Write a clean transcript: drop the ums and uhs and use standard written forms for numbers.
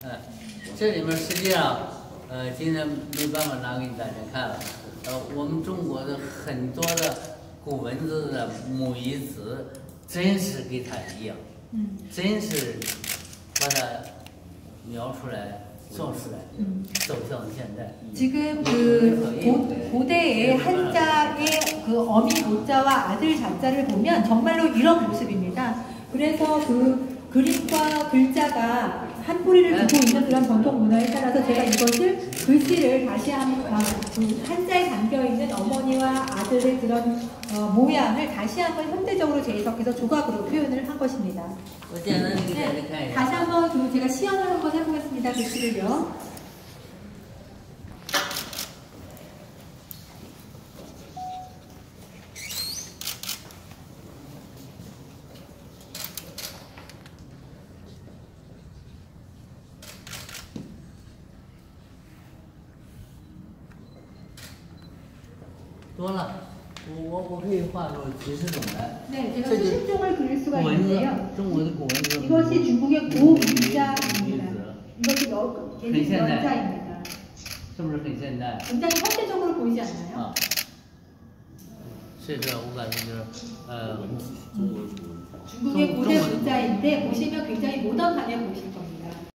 这里面实际上，今天没办法拿给大家看了。我们中国的很多的古文字的母语词，真是跟它一样，真是把它描出来、做出来，走向现在。 지금 그 고대의 한자의 그 어미 모자와 아들 자자를 보면 정말로 이런 모습입니다. 그래서 그 그림과 글자가 한 뿌리를 두고 있는 그런 전통 문화에 따라서 제가 이것을 글씨를 다시 한번 그 한자에 담겨 있는 어머니와 아들의 그런 모양을 다시 한번 현대적으로 재해석해서 조각으로 표현을 한 것입니다. 네, 다시 한번 그 제가 시연을 한번 해보겠습니다. 글씨를요. 多了，我可以画出几十种来。 네, 제가 수십 종을 그릴 수가 文字， 있는데요. 中国的古文字。 이것이 중국의 고문자입니다. 이것이 연자입니다. 是不是很现代？ 굉장히 현대적으로 보이지 않나요? 是这，我感觉就是 중국의 고대 문자인데 보시면 굉장히 모던하게 보이실 겁니다.